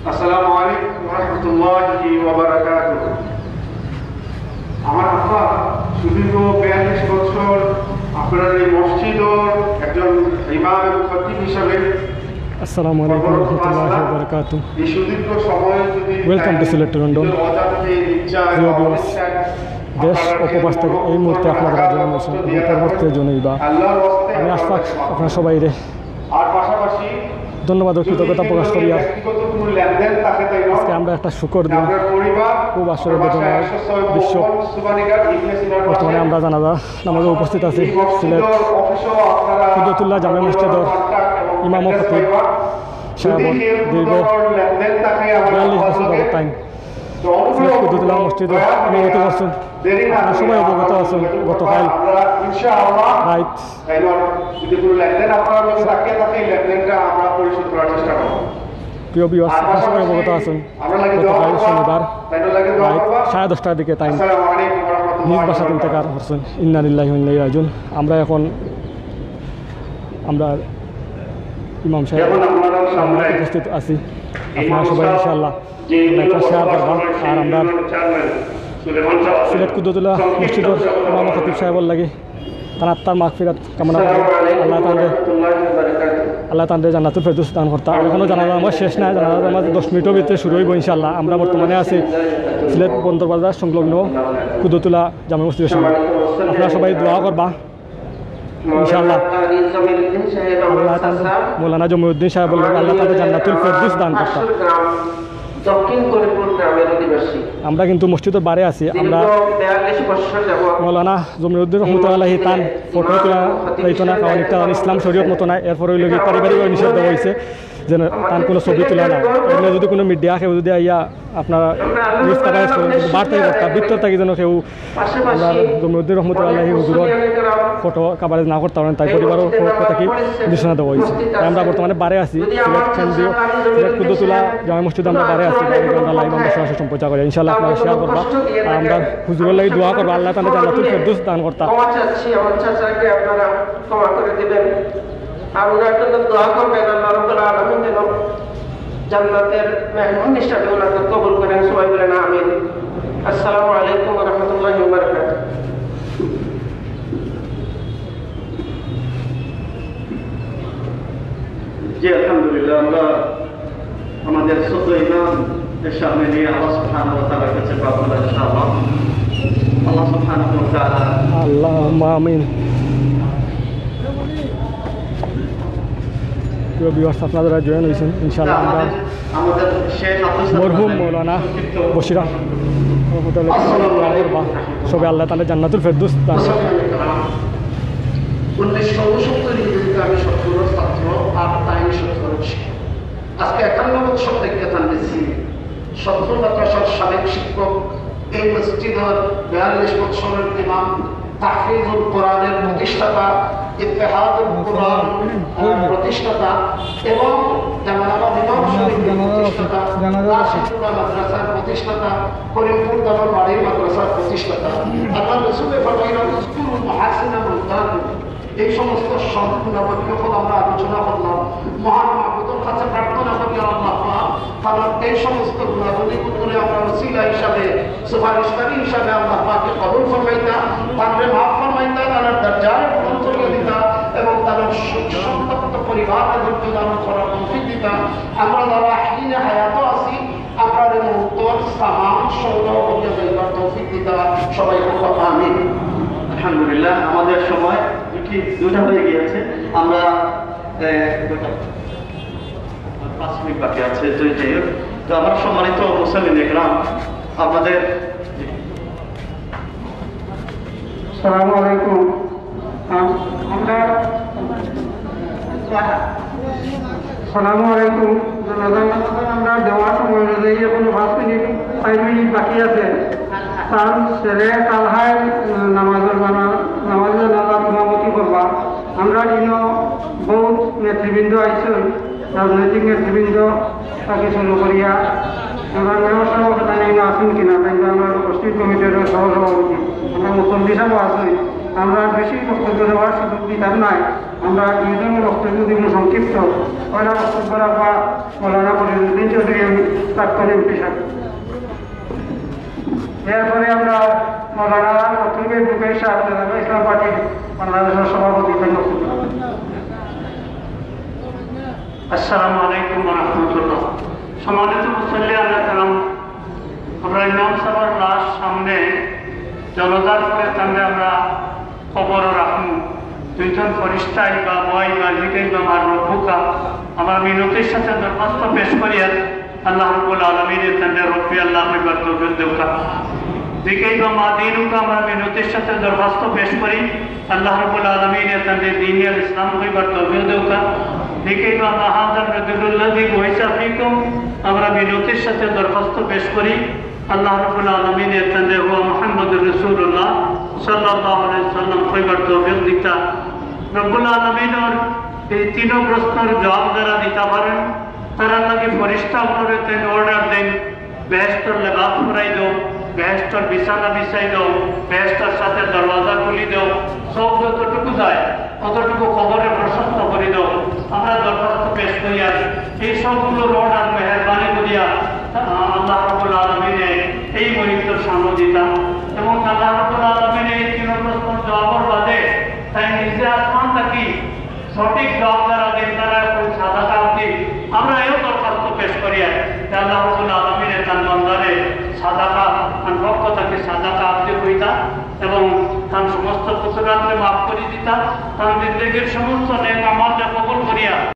আসসালামু আলাইকুম ওয়া রাহমাতুল্লাহি ওয়া বারাকাতুহু। আমার আব্বা সুদীর্ঘ 42 বছর আপনার এই মসজিদের একজন ইমাম এবং খতিব হিসাবে। আসসালামু আলাইকুম ওয়া রাহমাতুল্লাহি ওয়া বারাকাতুহু। এই সুদীর্ঘ সময় যদি ওয়েলকাম টু সিলেট লন্ডন। দেশ ও প্রবাস থেকে এই মুহূর্তে আপনারা জানাচ্ছেন পরবর্তী জনইবা আমি আশফাক আপনারা সবাই রে ধন্যবাদ ও কৃতজ্ঞতা প্রকাশ করি। আর আজকে আমরা একটা শুকর দিন খুব আসলে বেদনার বিশ্ব। বর্তমানে আমরা জানাজা নামাজে উপস্থিত আছি সিলেট কুদরতুল্লাহ জামে মসজিদের ইমাম ও খতিব সাহেব দীর্ঘ 42 বছর টাইম সিলেট কুদরতুল্লাহ মসজিদের ইমামতি করছেন। আপনারা সবাই অবগত আছেন গতকাল রাত প্রিয় ভিউয়ার্স আপনারা সবাই অবগত আছেন গতকাল শনিবার রাত 10:30টার দিকে টাইম নিজ বাসা ইন্তেকাল করছেন। ইন্না লিল্লাহি ওয়া ইন্না ইলাইহি রাজিউন। আমরা এখন ইমাম সাহেব উপস্থিত আছি। আপনারা সবাই ইনশাআল্লাহ একটা শেয়ার করবা। আর আমরা সিলেট কুদরতুল্লাহ মসজিদের ইমাম খতিব সাহেবর লাগে তার আত্মার মাগফিরাত কামনা করি। আল্লাহ তাদের জান্নাতুল ফেরদৌস দান করতা। এখনও জানাজা আমার শেষ নাই, জানাজা আমার 10 মিনিটের ভিতরে শুরু হইব ইনশাআল্লাহ। আমরা বর্তমানে আছি সিলেট বন্দর বাজার সংলগ্ন কুদরতুল্লাহ জামে মসজিদের সামনে। আপনারা সবাই দোয়া করবা ইনশাআল্লাহ। মৌলানা জমিউদ্দিন সাহেব বললেন আল্লাহ তাদের জান্নাতুল ফেরদৌস দান করতা। আমরা কিন্তু মসজিদের বারে আছি। আমরা মৌলানা জমিউদ্দিন রহমতুল্লাহি তান ফটো তোলা হইতো না, কারণ একটা ইসলাম শরীয়ত মতো নাই। এরপরে ওই লোক পারিবারিক নিষেধ দেওয়া হয়েছে যেন তার কোনো ছবি তোলা না। এগুলো যদি কোনো মিডিয়া কেউ যদি আইয়া আপনারা নিউজ কাভারেজ করেন বার্তাই করতা ভিতর থাকি যেন কেউ আমরা জমিউদ্দিন রহমতুল্লাহি হুজুরের ফটো কাভারেজ না করতে পারেন, তাই পরিবারের পক্ষ থেকে নির্দেশনা দেওয়া হয়েছে। তাই আমরা বর্তমানে বারে আছি সিলেট কেন্দ্রীয় সিলেট কুদরতুল্লাহ জামে মসজিদে আমরা বারে আছি। আমরা লাইভ আমরা সরাসরি সম্প্রচার করি ইনশাআল্লাহ। আপনারা শেয়ার করবা আর আমরা হুজুরের লাগি দোয়া করবো আল্লাহ তাদের জান্নাতুল ফেরদৌস দান করতা। আর ওনার জন্য দোয়া করবেন আল্লাহ রাব্বুল আলামিন যেন জান্নাতের মেহমান হিসেবে ওনাকে কবুল করেন। সবাই বলেন আমিন। আসসালামু আলাইকুম ওয়া রাহমাতুল্লাহি ওয়া বারাকাতুহু। জি আলহামদুলিল্লাহ, আমরা আমাদের ছোট ইমাম এর সামনে নিয়ে আল্লাহ সুবহানাহু ওয়া তাআলার কাছে প্রার্থনা ইনশাআল্লাহ। আল্লাহ সুবহানাহু ওয়া তাআলা আল্লাহুম্মা আমিন। প্রিয় ভিউয়ার্স আপনারা জয়েন হয়েছেন ইনশাআল্লাহ। আমরা মরহুম মৌলানা বশিরা সবে আল্লাহ তাআলা জান্নাতুল ফেরদৌস দান করুন। 1969 ইংরেজিতে আমি 17 ছাত্র আর তাই 17 আজকে 51 বছর থেকে জানতেছি 17 মাদ্রাসার সাবেক শিক্ষক, এই মসজিদের 42 বছরের ইমাম, তাহফিজুল কোরআনের প্রতিষ্ঠাতা, ইত্তেহাদুল কোরআন প্রতিষ্ঠাতা এবং জামালাবাদ ইমাম শরীফের প্রতিষ্ঠাতা, রাশিদুল্লাহ মাদ্রাসার প্রতিষ্ঠাতা, করিমপুর দামার বাড়ির মাদ্রাসার প্রতিষ্ঠাতা। আল্লাহ রাসূলের ফরমাইলেন উযকুরু মুহাসিনা মুলতাকুম। এই সমস্ত সম্পূর্ণভাবে যখন আমরা আলোচনা করলাম মহান মাহবুবের কাছে প্রার্থনা করি আল্লাহ পাক কারণ এই সমস্ত গুণাবলী করে আমরা ওসিলা হিসাবে সুপারিশকারী হিসাবে আল্লাহ পাককে কবুল ফরমাইতা, তাকে মাফ ফরমাইতা, তার দরজার বুলন্দ করে দিতা এবং তার সন্তপ্ত পরিবারকে ধৈর্য দান করার তৌফিক দিতা। আমরা যারা হিনে হায়াত আছি আমরা এই মুহূর্তের সামান সংগ্রহ করে যাইবার তৌফিক দিতা। সবাই আমিন। আলহামদুলিল্লাহ, আমাদের সময় দুটা হয়ে গিয়েছে। আমরা 5 মিনিট বাকি আছে। তো আমার সম্মানিত মুসলিম ইকরাম, আপনাদের আসসালামু আলাইকুম। আসসালামু আলাইকুম। আমরা দেওয়ার সময় অনুযায়ী এখন 5 মিনিট বাকি আছে। তার ছেলে কালহায় নামাজের ইমামতি করবা। আমরা ইন বহুত নেতৃবৃন্দ আইসন, রাজনৈতিক নেতৃবৃন্দ তাকে শুরু করিয়া আমরা আসুন কিনা তাই আমরা উপস্থিত কমিটির সহসভাপতি আমরা মুসল্লি সাহেব আসুন। আমরা বেশি বক্তব্য দেওয়ার সুযোগ দিতাম নাই। আমরা দুইজন বক্তব্য দিব সংক্ষিপ্ত। পয়লা বক্তব্য রাখবা মৌলানা ফরিদউদ্দিন চৌধুরী প্রাক্তন এমপি সাহেব। এরপরে আমরা মৌলানা অতুলবের মুকেশ সাহেব ইসলাম পার্টির বাংলাদেশের সভাপতি। আসসালামু আলাইকুম ওয়া রাহমাতুল্লাহ। সম্মানিত মুসল্লিয়ান کرام, আমরা ইমাম সাহেবের লাশ সামনে জলদার করে তাহলে আমরা খবর রাখুন। দুইজন ফরিস্তাই বা বয় বা লিগাই বা আমার রব্বুকা আমার মিনতির সাথে দরখাস্ত পেশ করিয়া আল্লাহ রাব্বুল আলামিনের তাহলে রব্বি আল্লাহ হইবার তৌফিক দেউকা। দিকেই বা মা দিনুকা আমরা মিনতির সাথে দরখাস্ত পেশ করি আল্লাহ রাব্বুল আলামিনের তাহলে দ্বীন আল ইসলাম হইবার তৌফিক দেউকা। দিকেই বা মাহাজার রদুল্লাহি ওয়াইসা ফিকুম আমরা মিনতির সাথে দরখাস্ত পেশ করি আল্লাহ রাব্বুল আলামিনের তাহলে হুয়া মুহাম্মদুর রাসূলুল্লাহ সাল্লাল্লাহু আলাইহি ওয়াসাল্লাম হইবার তৌফিক দিতা। রব্বুল আলামিনের এই তিন প্রশ্নের জবাব যারা দিতে পারেন তারা লাগে ফরিস্তা করে তেন অর্ডার দেন, বেহেশতর লেবাস পরাই দাও, বেহেশতর বিছানা বিছাই দাও, বেহেশতর সাথে দরওয়াজা খুলি দাও, সব যতটুকু যায় ততটুকু খবরে প্রশস্ত করে দাও। আমরা দরখাস্ত পেশ করিয়া এই সবগুলোর অর্ডার মেহরবানি করিয়া আল্লাহ রাব্বুল আলামিনের এই মহিলার সামনে দিতাম এবং আল্লাহ রাব্বুল আলামিনের এই তিন প্রশ্নের জবাবের বাদে তাই নিজে আসমান থাকি সঠিক জবাব যারা দেন তারা কোন সাদা কাউকে আমরা এও দরখাস্ত পেশ করিয়া আল্লাহ রাব্বুল আলামিনের তার বান্দারে সাদাকা তার পক্ষ থেকে সাদাকা আপনি হইতা এবং তার সমস্ত কুসুরাতকে মাফ করে দিতা, তার জিন্দেগীর সমস্ত নেক আমালকে কবুল করিয়া